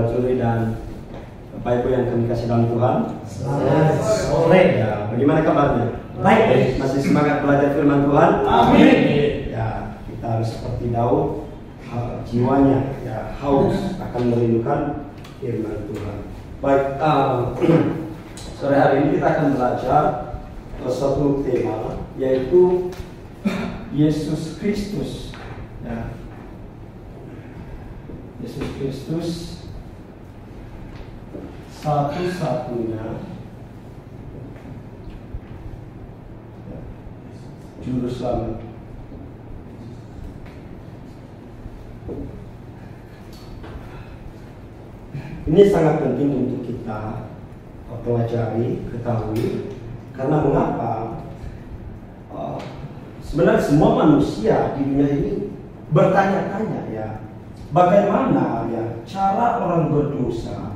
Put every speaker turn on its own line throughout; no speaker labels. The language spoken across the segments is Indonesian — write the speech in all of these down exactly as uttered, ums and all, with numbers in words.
Saudara Zuri dan Bapak Ibu yang kami kasih dalam Tuhan.
Selamat sore.
Ya, bagaimana kabarnya?
Baik.
Masih semangat belajar firman Tuhan?
Amin.
Ya, kita harus seperti Daud, jiwanya ya haus akan merindukan firman Tuhan. Baik, uh, sore hari ini kita akan belajar suatu tema, yaitu Yesus Kristus. Ya. Yesus Kristus satu-satunya juru selamat. Ini sangat penting untuk kita pelajari, ketahui, karena mengapa? Uh, sebenarnya semua manusia di dunia ini bertanya-tanya ya, bagaimana ya cara orang berdosa,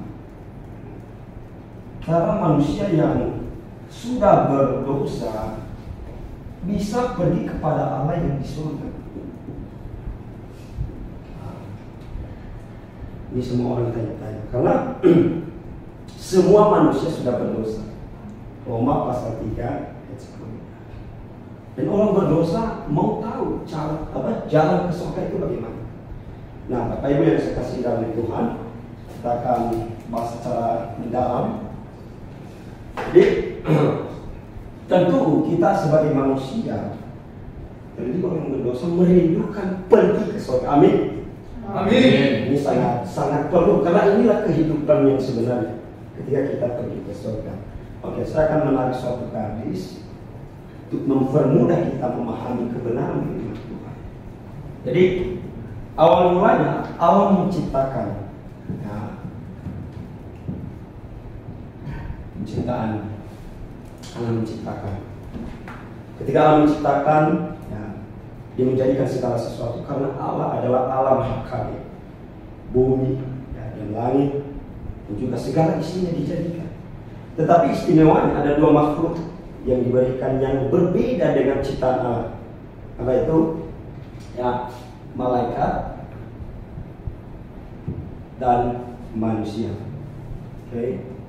cara manusia yang sudah berdosa bisa pergi kepada Allah yang di surga. Ini semua orang tanya-tanya karena semua manusia sudah berdosa. Roma pasal tiga ayat sepuluh. Dan orang berdosa mau tahu cara apa jalan ke surga itu bagaimana. Nah, Bapak Ibu yang saya kasih dalam Tuhan, kita akan bahas secara mendalam. Jadi tentu kita sebagai manusia, jadi orang berdosa merindukan pergi ke surga. Amin.
Amin.
Ini sangat sangat perlu karena inilah kehidupan yang sebenarnya ketika kita pergi ke surga. Oke, saya akan menarik suatu garis untuk mempermudah kita memahami kebenaran firman Tuhan. Jadi awal mulanya Allah menciptakan ya, penciptaan. Allah menciptakan. Ketika Allah menciptakan, ya, Dia menjadikan segala sesuatu karena Allah adalah alam hakiki, bumi ya, dan langit dan juga segala isinya dijadikan. Tetapi istimewanya ada dua makhluk yang diberikan yang berbeda dengan ciptaan Allah. Apa itu? Ya, malaikat dan manusia. Oke. Okay.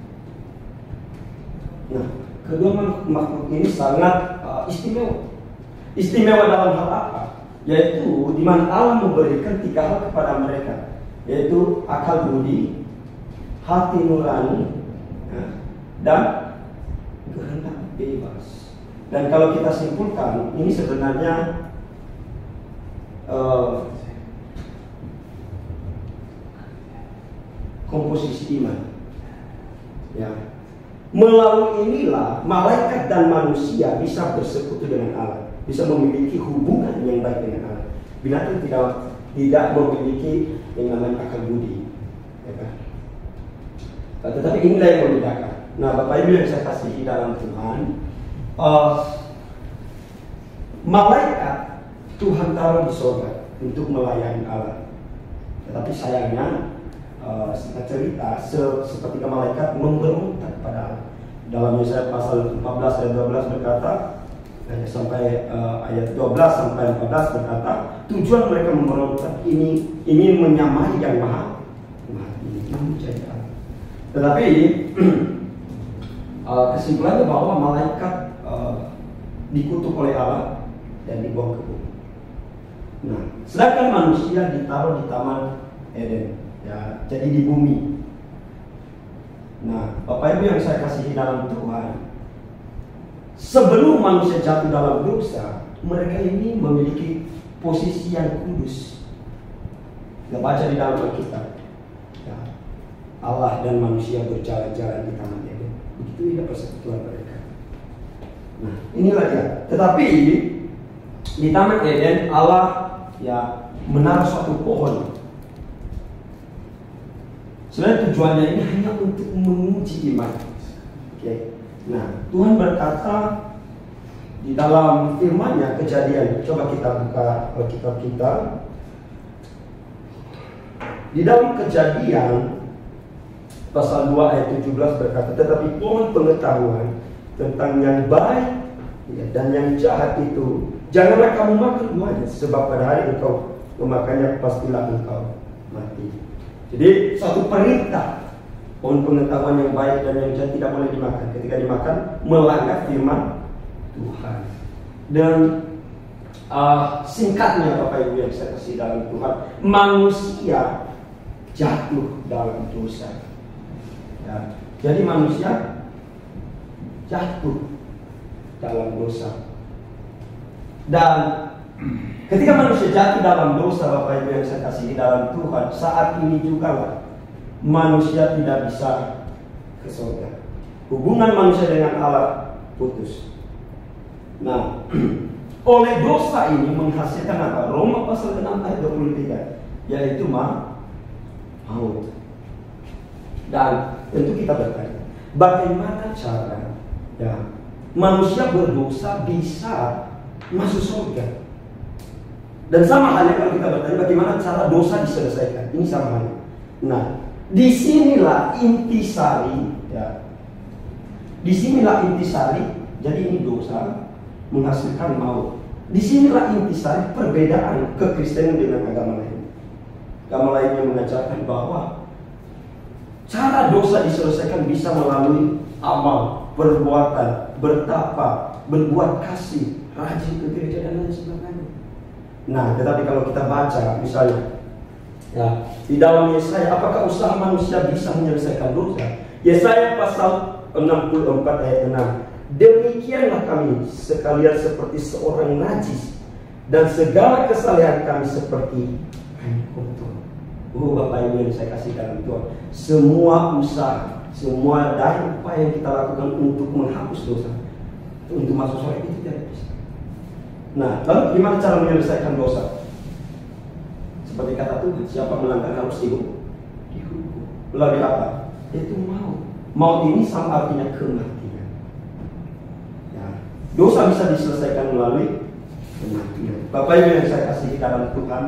Nah, kedua makhluk ini sangat uh, istimewa. Istimewa dalam hal apa? Yaitu di mana Allah memberikan tiga hal kepada mereka, yaitu akal budi, hati nurani, ya, dan kehendak bebas. Dan kalau kita simpulkan, ini sebenarnya uh, komposisi iman. Ya. Melalui inilah malaikat dan manusia bisa bersekutu dengan Allah, bisa memiliki hubungan yang baik dengan Allah. Binatang tidak tidak memiliki yang namanya akal budi, ya kan? Tetapi inilah yang membedakan. Nah, Bapak Ibu yang saya kasihi dalam Tuhan, uh, malaikat Tuhan taruh di surga untuk melayani Allah. Tetapi sayangnya, uh, singkat cerita, se seperti malaikat memberontak kepada Allah. Dalam Yesaya pasal empat belas ayat dua belas berkata, sampai uh, ayat dua belas sampai empat belas berkata, tujuan mereka memberontak ini ingin menyamai yang maha maha tinggi, menjadi Allah. Tetapi uh, kesimpulannya bahwa malaikat uh, dikutuk oleh Allah dan dibuang ke bumi. Nah, sedangkan manusia ditaruh di taman Eden, ya, jadi di bumi. Nah, Bapak Ibu yang saya kasihi dalam Tuhan, sebelum manusia jatuh dalam dosa, mereka ini memiliki posisi yang kudus. Kita baca di dalam Alkitab, ya, Allah dan manusia berjalan-jalan di taman Eden. Begitu indah persekutuan mereka. Nah, inilah dia. Tetapi di taman Eden Allah ya menaruh suatu pohon. Sebenarnya tujuannya ini hanya untuk menguji iman. Oke. Okay. Nah, Tuhan berkata di dalam firman-Nya, Kejadian. Coba kita buka Alkitab kita. Di dalam Kejadian pasal dua ayat tujuh belas berkata, tetapi pohon pengetahuan tentang yang baik ya, dan yang jahat itu janganlah kamu makan buahnya, sebab pada hari engkau memakannya pastilah engkau mati. Jadi satu perintah, pohon pengetahuan yang baik dan yang jahat tidak boleh dimakan. Ketika dimakan melanggar firman Tuhan. Dan uh, singkatnya Bapak Ibu yang saya kasih dalam Tuhan, manusia jatuh dalam dosa. Ya. Jadi manusia jatuh dalam dosa. Dan ketika manusia jatuh dalam dosa, Bapak Ibu yang saya kasih dalam Tuhan, saat ini juga lah manusia tidak bisa ke surga. Hubungan manusia dengan Allah putus. Nah, oleh dosa ini menghasilkan apa? Roma pasal enam ayat dua puluh tiga, yaitu maut. Dan tentu kita bertanya, bagaimana cara ya manusia berdosa bisa masuk surga? Dan sama halnya kalau kita bertanya bagaimana cara dosa diselesaikan, ini sama halnya. Nah, disinilah intisari, ya. Disinilah intisari. Jadi ini dosa menghasilkan maut. Disinilah intisari perbedaan kekristenan dengan agama lain. Agama lainnya mengajarkan bahwa cara dosa diselesaikan bisa melalui amal, perbuatan, bertapa, berbuat kasih, rajin ke gereja dan lain sebagainya. Nah, tetapi kalau kita baca misalnya, ya, di dalam Yesaya, apakah usaha manusia bisa menyelesaikan dosa? Yesaya pasal enam puluh empat ayat enam. Demikianlah kami sekalian seperti seorang najis, dan segala kesalahan kami seperti kain kotor. Oh Bapak Ibu yang saya kasih dalam Tuhan, semua usaha, semua daya upaya yang kita lakukan untuk menghapus dosa, untuk masuk surga itu tidak bisa. Nah, lalu gimana cara menyelesaikan dosa? Seperti kata Tuhan, siapa melanggar harus dihukum. Dihukum. Melalui apa? Itu maut. Maut ini sama artinya kematian. Ya. Dosa bisa diselesaikan melalui kematian. Bapak Ibu yang saya kasih dalam Tuhan,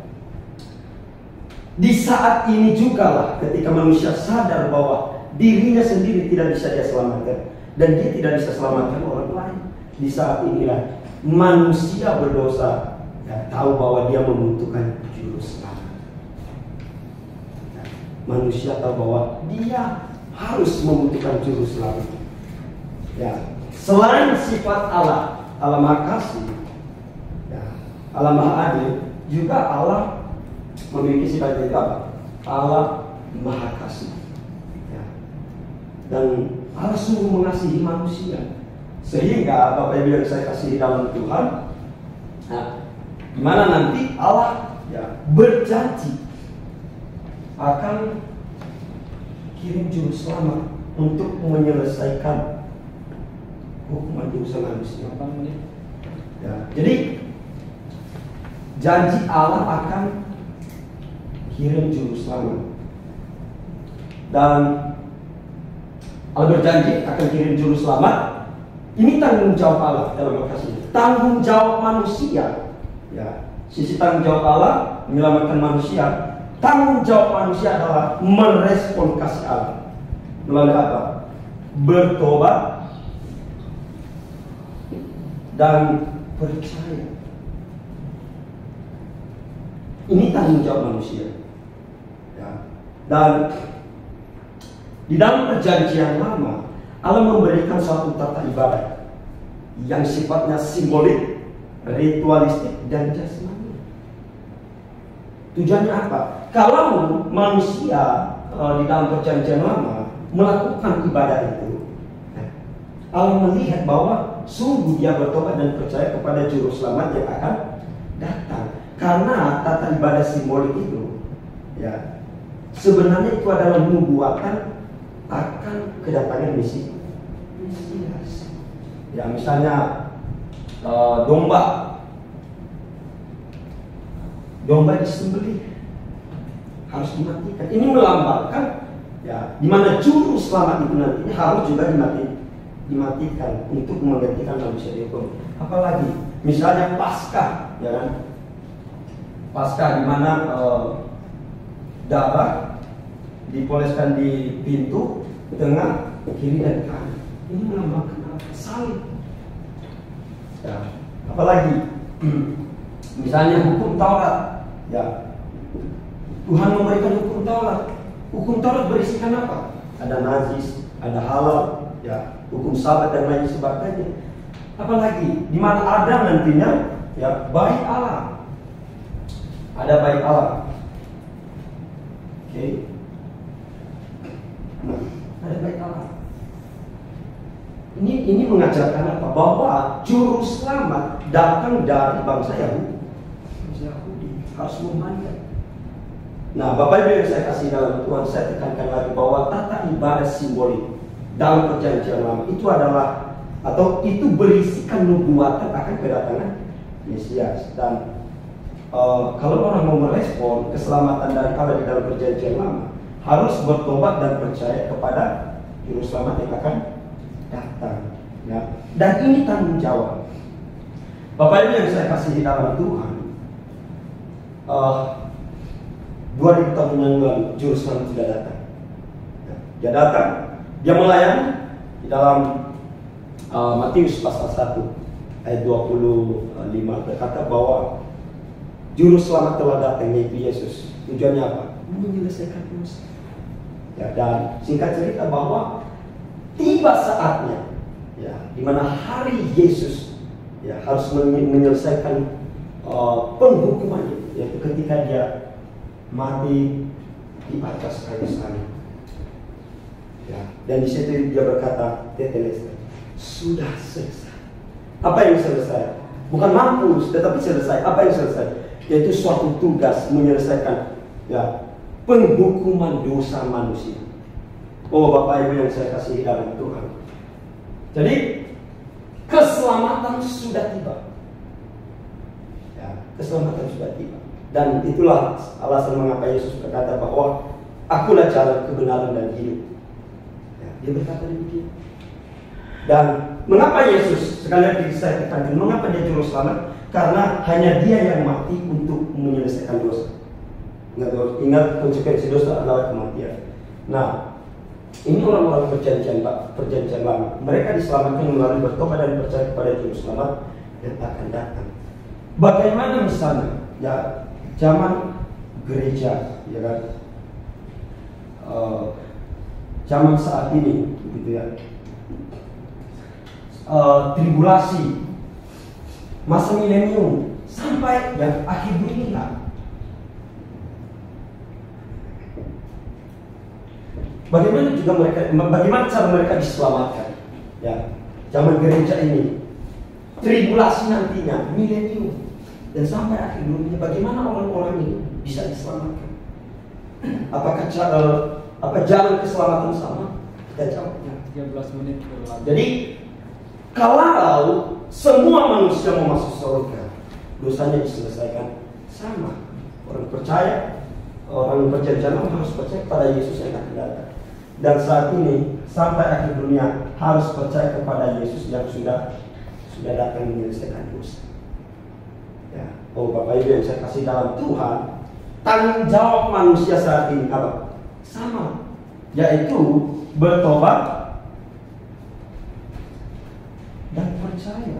di saat ini juga lah ketika manusia sadar bahwa dirinya sendiri tidak bisa dia selamatkan dan dia tidak bisa selamatkan orang lain. Di saat inilah manusia berdosa dan tahu bahwa dia membutuhkan juru selamat. Ya, manusia tahu bahwa dia harus membutuhkan juru selamat. Ya, selain sifat Allah, Allah Maha Kasih, ya, Allah Maha Adil, juga Allah memiliki sifat itu apa? Allah Maha Kasih. Ya. Dan Allah sungguh mengasihi manusia. Sehingga Bapak Ibu yang saya kasih dalam Tuhan, nah, dimana nanti Allah ya, berjanji akan kirim juru selamat untuk menyelesaikan hukuman dosa manusia. Ya, jadi janji Allah akan kirim juru selamat, dan Allah berjanji akan kirim juru selamat. Ini tanggung jawab Allah dalam lokasinya. Tanggung jawab manusia, ya, sisi tanggung jawab Allah menyelamatkan manusia. Tanggung jawab manusia adalah merespon kasih Allah melalui apa? Bertobat dan percaya. Ini tanggung jawab manusia. Ya. Dan di dalam perjanjian lama, Allah memberikan suatu tata ibadah yang sifatnya simbolik, ritualistik, dan jasmani. Tujuannya apa? Kalau manusia uh, di dalam perjanjian lama melakukan ibadah itu, Allah melihat bahwa sungguh dia bertobat dan percaya kepada juru selamat yang akan datang. Karena tata ibadah simbolik itu, ya, sebenarnya itu adalah nubuatan akan kedatangan Mesias. Ya, misalnya uh, domba, domba disembelih harus dimatikan. Ini melambangkan, ya, di mana juru selamat itu nantinya harus juga dimati, dimatikan untuk menggantikan manusia dihukum. Apalagi, misalnya Paskah, ya kan? Paskah di mana uh, darah dipoleskan di pintu, tengah, kiri dan kanan. Ini melambangkan apa? Salib. Ya, apalagi misalnya hukum Taurat, ya, Tuhan memberikan hukum Taurat. Hukum Taurat berisikan apa? Ada najis, ada halal, ya, hukum sabat dan lain sebagainya. Apalagi di mana ada nantinya ya baik Allah. Ada baik Allah. Oke. Okay. Nah, ada baik Allah. Ini ini mengajarkan apa? Bahwa juru selamat datang dari bangsa Yahudi. Bangsa Yahudi harus memanjat. Nah, Bapak Ibu yang saya kasih dalam Tuhan, saya tekankan lagi bahwa tata ibadah simbolik dalam perjanjian lama itu adalah atau itu berisikan nubuatan akan kedatangan Mesias. Dan uh, kalau orang mau merespon keselamatan dari Allah di dalam perjanjian lama, harus bertobat dan percaya kepada juru selamat yang akan datang, ya. Dan ini tanggung jawab. Bapak Ibu yang saya kasih dalam Tuhan, uh, dua ribu tahun yang lalu juru selamat sudah datang. Ya, dia datang, dia melayani di dalam uh, Matius pasal satu ayat dua puluh lima berkata bahwa juru selamat telah datang, yaitu Yesus. Tujuannya apa? Menyelesaikan dosa. Ya, dan singkat cerita bahwa tiba saatnya, ya, di mana hari Yesus ya harus menyelesaikan uh, penghukumannya, yaitu ketika dia mati di atas kayu salib. Ya, dan di situ dia berkata, tetelestai, sudah selesai. Apa yang selesai? Bukan mampu, tetapi selesai. Apa yang selesai? Yaitu suatu tugas menyelesaikan ya penghukuman dosa manusia. Oh Bapak Ibu yang saya kasih dalam Tuhan. Jadi keselamatan sudah tiba. Ya, keselamatan sudah tiba. Dan itulah alasan mengapa Yesus berkata bahwa akulah jalan, kebenaran dan hidup. Ya, dia berkata demikian. Dan mengapa Yesus, sekali lagi saya tekankan, mengapa dia juru selamat? Karena hanya dia yang mati untuk menyelesaikan dosa. Ingat, ingat konsekuensi dosa adalah kematian. Nah, ini orang-orang perjanjian perjanjian lama. Mereka diselamatkan melalui bertobat dan percaya kepada juru selamat yang akan datang. Bagaimana misalnya? Ya, zaman gereja, ya kan? Uh, zaman saat ini, gitu ya. Uh, tribulasi, masa milenium, sampai yang akhir dunia. Bagaimana juga mereka, bagaimana cara mereka diselamatkan? Ya, zaman gereja ini, tribulasi nantinya, milenium, dan sampai akhir dunia. Bagaimana orang-orang ini bisa diselamatkan? Apakah cara, apa jalan keselamatan sama? Kita jawabnya.
tiga belas menit berlalu.
Jadi, kalau semua manusia mau masuk surga, dosanya diselesaikan sama. Orang percaya, orang perjanjian harus percaya pada Yesus yang akan datang. Dan saat ini sampai akhir dunia harus percaya kepada Yesus yang sudah sudah datang menyelesaikan dosa. Ya, oh Bapak Ibu yang saya kasih dalam Tuhan, tanggung jawab manusia saat ini apa? Sama, yaitu bertobat dan percaya.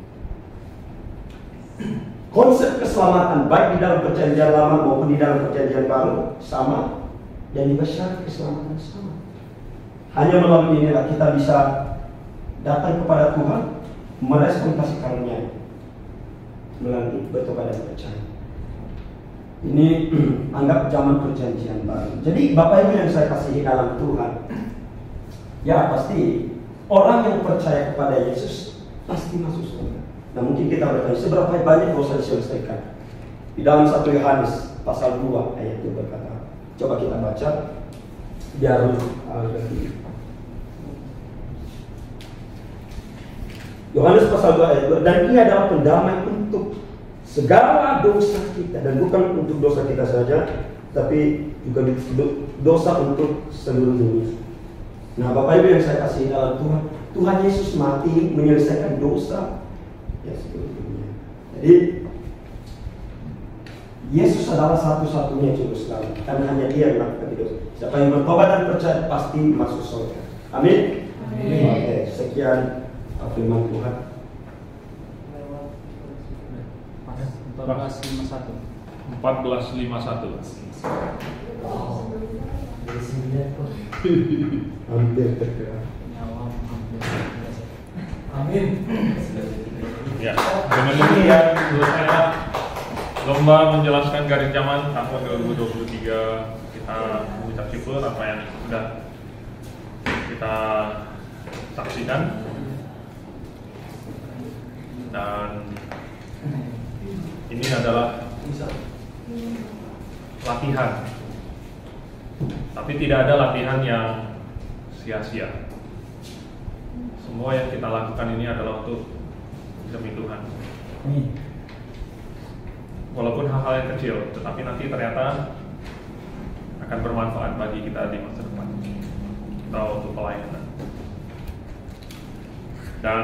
Konsep keselamatan baik di dalam perjanjian lama maupun di dalam perjanjian baru sama, dan dibesyarati keselamatan sama. Hanya melalui inilah kita bisa datang kepada Tuhan, merespon kasih karunia melalui bertobat dan percaya. Ini anggap zaman perjanjian baru. Jadi Bapak Ibu yang saya kasihi dalam Tuhan, ya pasti orang yang percaya kepada Yesus pasti masuk surga. Nah mungkin kita bertanya, seberapa banyak dosa diselesaikan? Di dalam satu Yohanes pasal dua ayat itu berkata, coba kita baca biar uh, Yohanes pasal dua ayat dua, dan ia adalah pendamai untuk segala dosa kita, dan bukan untuk dosa kita saja, tapi juga dosa untuk seluruh dunia. Nah Bapak Ibu yang saya kasih dalam Tuhan, Tuhan Yesus mati menyelesaikan dosa ya seluruh dunia. Jadi Yesus adalah satu-satunya juru selamat, karena hanya Dia yang melakukan dosa. Siapa yang bertobat dan percaya pasti masuk surga. Amin. Amin. Oke, sekian firman Tuhan.
empat belas lima puluh satu.
empat belas lima puluh satu.
Wow. Dari sembilan kok.
Hampir tergerak.
Amin.
Ya, dengan demikian selesai lomba menjelaskan garis zaman tahun dua ribu dua puluh tiga. Kita mengucap syukur apa yang sudah kita saksikan, dan ini adalah latihan, tapi tidak ada latihan yang sia-sia. Semua yang kita lakukan ini adalah untuk demi Tuhan. Walaupun hal-hal yang kecil, tetapi nanti ternyata akan bermanfaat bagi kita di masa depan atau untuk pelayanan. Dan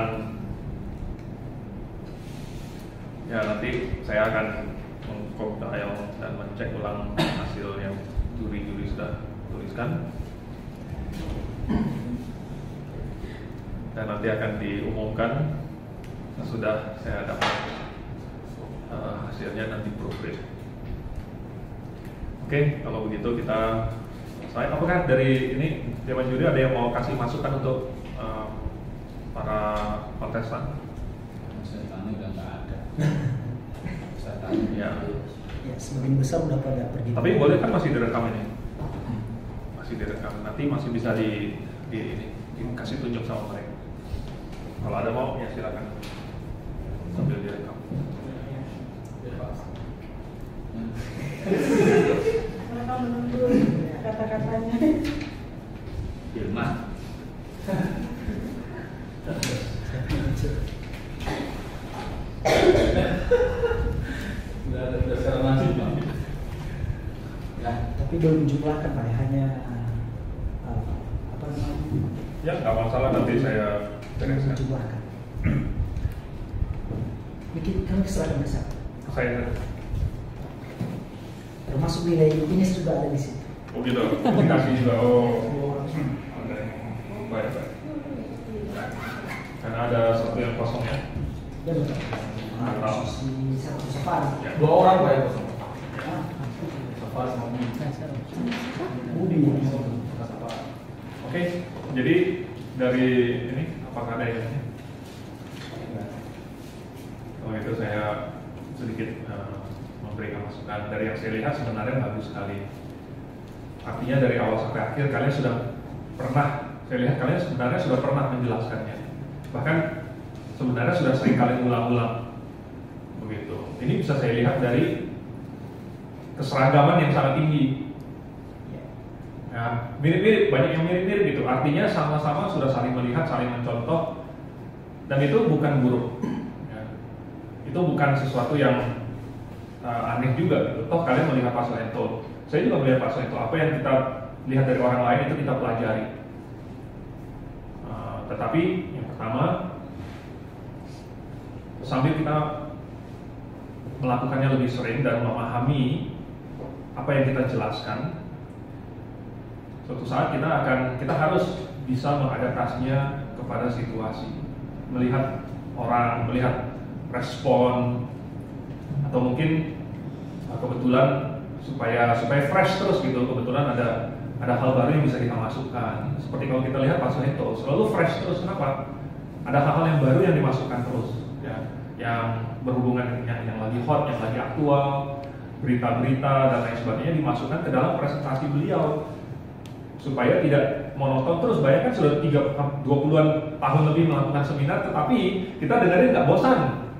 ya nanti saya akan mengcompile dan mencek ulang hasil yang juri-juri sudah tuliskan, dan nanti akan diumumkan sesudah saya dapat uh, hasilnya nanti proofread. Oke, kalau begitu kita selesai. Apakah dari ini Dewan Juri ada yang mau kasih masukan untuk uh, para kontestan?
Saya tanya udah nggak ada. Saya tanya.
Ya.
Ya, sebagian besar udah pada pergi.
Tapi boleh kan, masih direkam ini? Masih direkam. Nanti masih bisa di, di ini dikasih tunjuk sama mereka. Kalau ada mau ya silakan sambil direkam.
Mereka menunggu kata-katanya.
Firman. Sudah ada sudah secara langsung, Pak. Ya.
Tapi belum jumlahkan Pak, hanya uh, apa namanya?
Ya, nggak masalah, nanti saya
Belum
bereskan.
jumlahkan. Bikin kami seragam besar.
Saya
Termasuk nilai minus juga ada di situ.
oh gitu, dikasih juga. Oh, ada yang baik baik. Karena ada satu yang kosong ya.
Ya betul.
Atau
Si satu safari.
ya.
Dua orang Pak ya, Pak.
Ah,
Safari sama Budi.
Budi.
Safari.
Oke, jadi dari ini apakah ada yang lainnya? Kalau itu saya sedikit uh, memberikan masukan. Dari yang saya lihat sebenarnya bagus sekali. Artinya dari awal sampai akhir kalian sudah pernah, saya lihat kalian sebenarnya sudah pernah menjelaskannya. Bahkan sebenarnya sudah sering kalian ulang-ulang. Begitu. Ini bisa saya lihat dari keseragaman yang sangat tinggi. Ya, mirip-mirip, banyak yang mirip-mirip gitu. Artinya sama-sama sudah saling melihat, saling mencontoh, dan itu bukan buruk. Ya. Itu bukan sesuatu yang uh, aneh juga gitu. Toh kalian melihat Pak Soeharto, saya juga melihat Pak Soeharto. Apa yang kita lihat dari orang lain itu kita pelajari. Uh, tetapi yang pertama, sambil kita melakukannya lebih sering dan memahami apa yang kita jelaskan, suatu saat kita akan, kita harus bisa mengadaptasinya kepada situasi, melihat orang, melihat respon, atau mungkin kebetulan supaya supaya fresh terus gitu, kebetulan ada ada hal baru yang bisa kita masukkan. Seperti kalau kita lihat Pak Soeharto selalu fresh terus, kenapa? Ada hal-hal yang baru yang dimasukkan terus, ya, yang berhubungan dengan yang lagi hot, yang lagi aktual, berita-berita dan lain sebagainya dimasukkan ke dalam presentasi beliau. Supaya tidak monoton terus. Bayangkan sudah tiga, dua puluhan tahun lebih melakukan seminar, tetapi kita dengerin nggak bosan.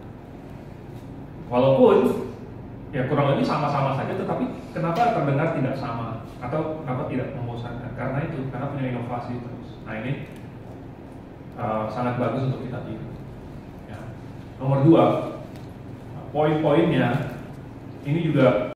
Walaupun ya kurang lebih sama-sama saja, tetapi kenapa terdengar tidak sama atau kenapa tidak membosankan? Karena itu, karena punya inovasi terus. Nah ini uh, sangat bagus untuk kita tiru. Ya. Nomor dua, poin-poinnya ini juga